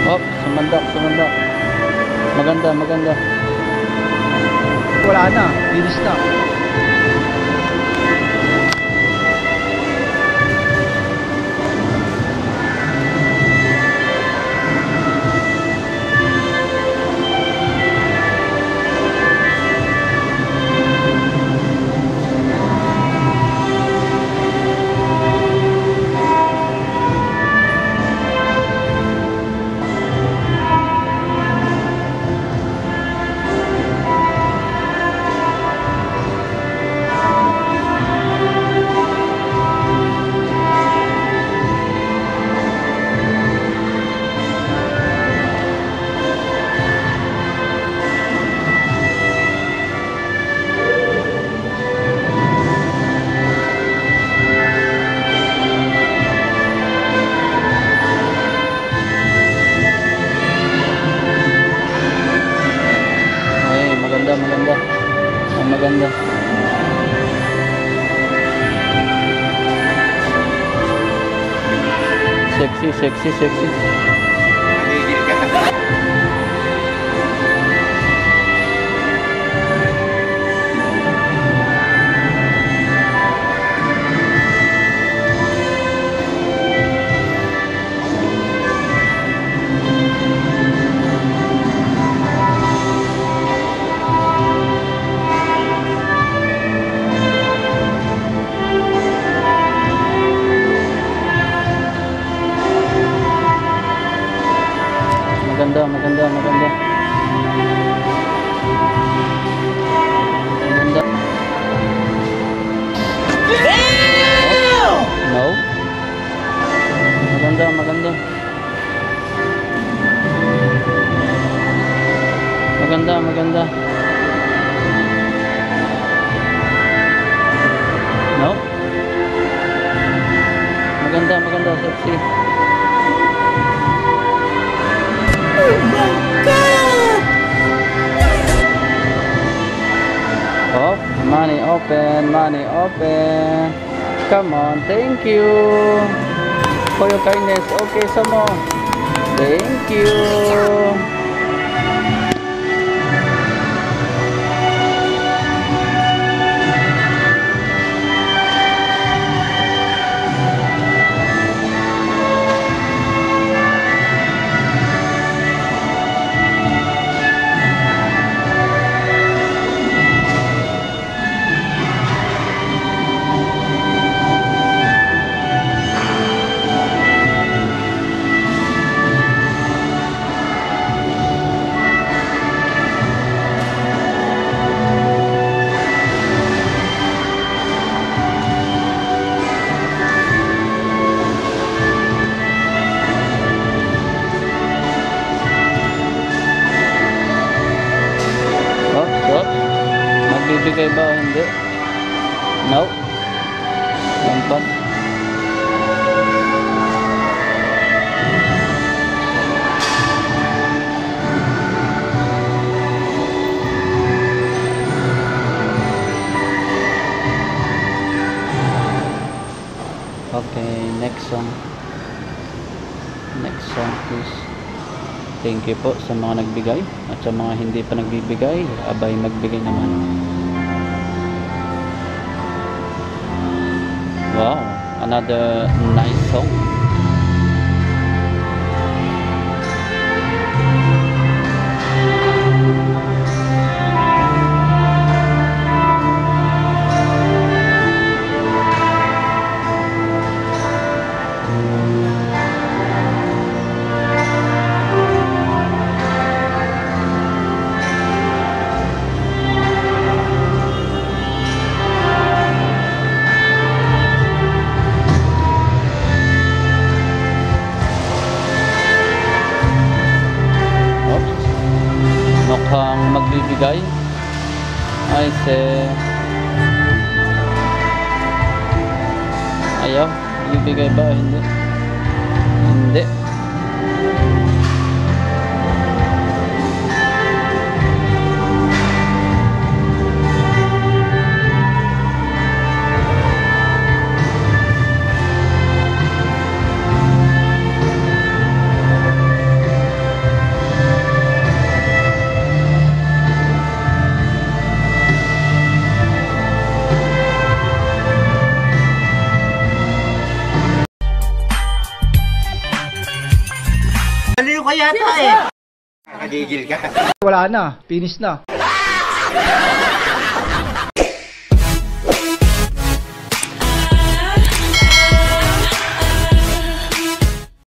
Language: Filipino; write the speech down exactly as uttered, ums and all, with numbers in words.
Oh, sumandak, sumandak. Maganda, maganda. Wala na, linis na. Maganda, maganda. Ay, maganda. Sexy, sexy, sexy. Maganda, maganda, maganda. Maganda. Oh, no. Maganda, maganda. Maganda, maganda. No. Maganda, maganda, sexy. Oh my God! Oh, money open, money open. Come on, thank you for your kindness. Okay, some more. Thank you. Magbibigay ba o hindi? No. Lampas. Okay, next song. Next song please. Thank you po sa mga nagbigay at sa mga hindi pa nagbibigay, abay magbigay naman. Wow, another nice song. Mukhang magbibigay. Ay se ayaw, bibigay ba? Hindi. Hindi. Baliw ka yata eh. Nagigil ka. Wala na, finish na.